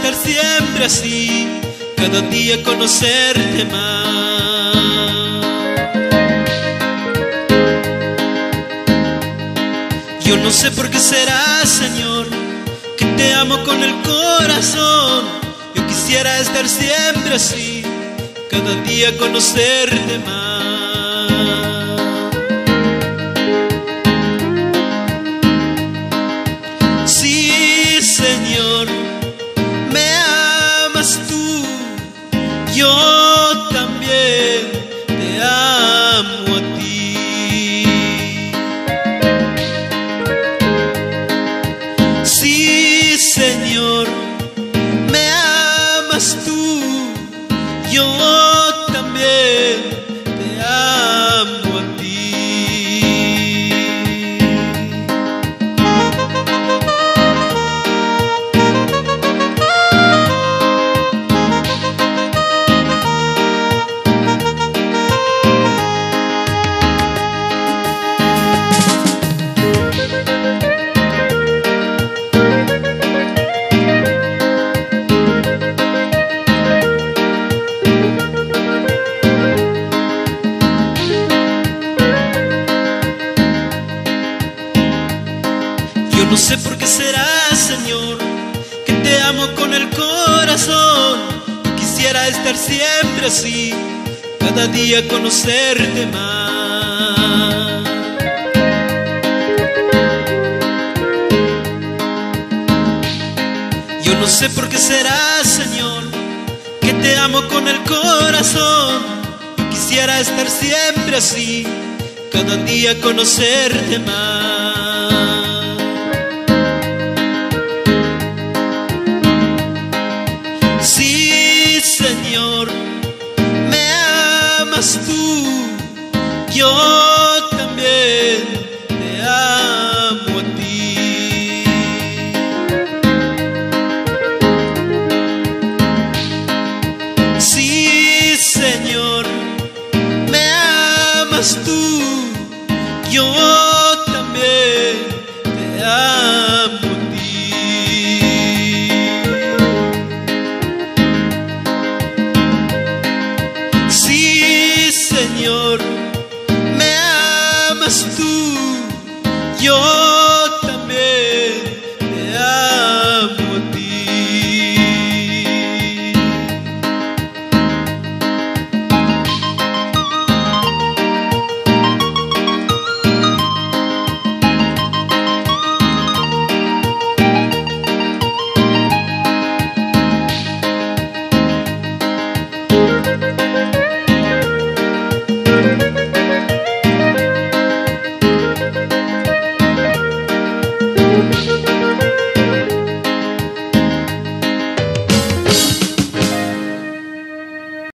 estar siempre así, cada día conocerte más. Yo no sé por qué será, Señor, que te amo con el corazón. Yo quisiera estar siempre así, cada día conocerte más. Sí, Señor, me amas tú, yo también te amo a ti. Sí, Señor, me amas tú, yo también te amo a ti. Yo no sé por qué será, Señor, que te amo con el corazón. Yo quisiera estar siempre así, cada día conocerte más. Yo no sé por qué será, Señor, que te amo con el corazón. Yo quisiera estar siempre así, cada día conocerte más. Sí, Señor, me amas tú, yo